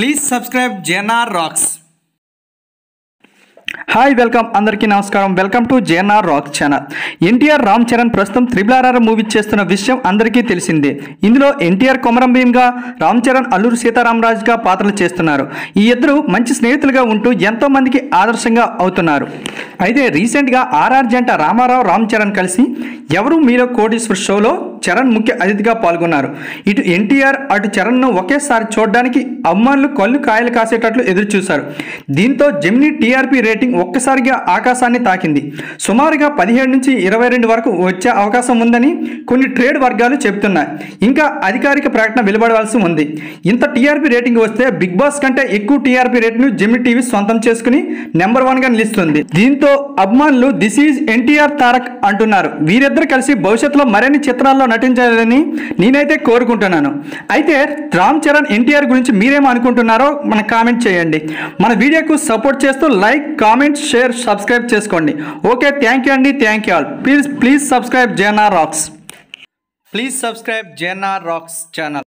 Please subscribe JNR Rocks. Hi welcome అందరికీ నమస్కారం. Welcome to JNR rock channel. NTR Ram Charan ప్రస్తుతం RRR movie చేస్తున్న విషయం అందరికీ తెలిసిందే. ఇందులో ఎన్టీఆర్ కొమరం భీమ్గా, రామ్ చరణ్ అల్లూరు సీతారామరాజుగా పాత్రలు చేస్తున్నారు. ఈ ఇద్దరు మంచి స్నేహితులుగా ఉంటూ ఎంతో మందికి ఆదర్శంగా అవుతున్నారు. అయితే రీసెంట్గా ఆర్ఆర్ జంట రామారావు, రామ్ చరణ్ కలిసి ఎవరు మీలో కోటీశ్వర్ షోలో చరణ్ ముఖ్య అతిథిగా పాల్గొన్నారు. ఇటు ఎన్టీఆర్ అటు చరణ్ను ఒకేసారి చూడడానికి అభిమానులు కళ్ళు కాయలు కాసేటట్లు ఎదురు చూశారు. దీంతో జెమినీ టీఆర్పీ రేటింగ్ ఒక్కసారిగా ఆకాశాన్ని తాకింది. సుమారుగా 17 నుంచి 22 వరకు వచ్చే అవకాశం ఉందని కొన్ని ట్రేడ్ వర్గాలు చెబుతున్నాయి. ఇంకా అధికారిక ప్రకటన వెలువడవలసి ఉంది. ఇంత టీఆర్పీ రేటింగ్ వస్తే బిగ్ బాస్ కంటే ఎక్కువ టీఆర్పీ రేట్ను జెమినీ టీవీ సొంతం చేసుకుని నెంబర్ 1గా నిలుస్తుంది. దీంతో అభిమానులు దిస్ ఈజ్ ఎన్టీఆర్ తారక్ అంటున్నారు. వీరిద్దరు కలిసి భవిష్యత్తులో మరిన్ని చిత్రాల్లో నటించాలని నేనైతే కోరుకుంటున్నాను. అయితే రామ్ చరణ్, ఎన్టీఆర్ గురించి మీరేమో అనుకుంటున్నారో మనకు కామెంట్ చేయండి. మన వీడియోకు సపోర్ట్ చేస్తూ లైక్, కామెంట్, షేర్, సబ్స్క్రైబ్ చేసుకోండి. ఓకే, థ్యాంక్ యూ అండి. Thank you all. Please subscribe JNR Rocks. Please subscribe JNR Rocks channel.